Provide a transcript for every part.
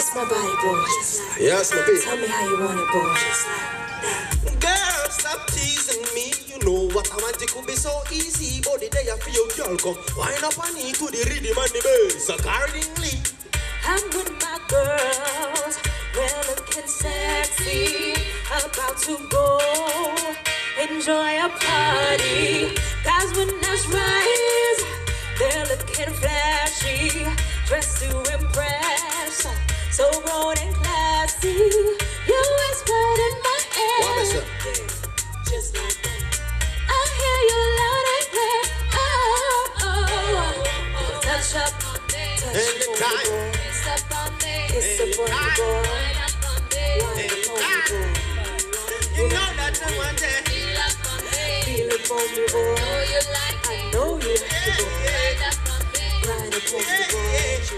It's my body, boy. Yes, my baby. Tell me how you want it, boy. Girl, stop teasing me. You know what I want. It could be so easy. But the day I feel girl come, wind up on me to the rhythm and the bass accordingly. I'm with my girls. We're looking sexy. About to go enjoy a party. Guys with nice rise. They're looking flashy. Dressed to impress. So broad and classy. You whispered in my ear. What is it? Just like that. I hear you loud and clear. Oh, oh. Touch up. Touch Anytime. Kiss up on me. Kiss up on me, boy. Wine up on me. You know that I want it. Feel up on me. Feel up on me, boy. I know you like it. I know you like it, boy. Ride up on me. Ride up on me, boy.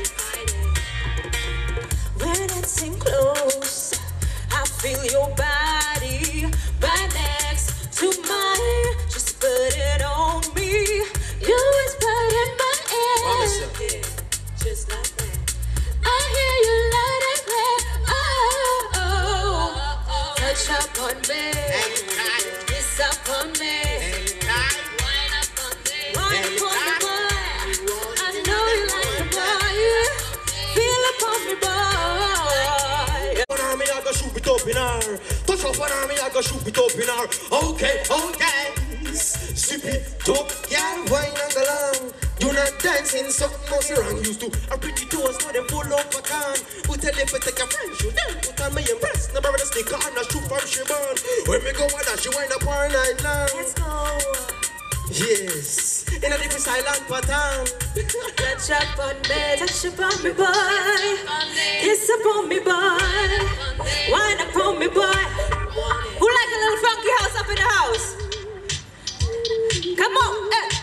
We're dancing close. I feel your body right next to mine. Just put it on me. You whispered in my ear. Promise. Just like that. I hear you loud and clear. Oh, oh. Touch up on me. Kiss up on me. Wine up on me. Wine up on me, boy. I know you like it, boy. Feel up on me, boy. Me I go shoot it up in her. Touch up on me, I go shoot it up in her. Okay, okay. Sip it up, girl, wine and go long. You not dancing, something must be wrong. Used to a pretty toes, now them full up a can. Who tell if I take a friend, shoot them. Put on me impressed, never with a sticker and a shoot from she burn. When me go on that, she wind up all night long. Let's go. Yes, in a different silent pattern. Touch up on me, boy. Kiss up on me, boy. Wine up on me, boy. Who like a little funky house up in the house? Come on,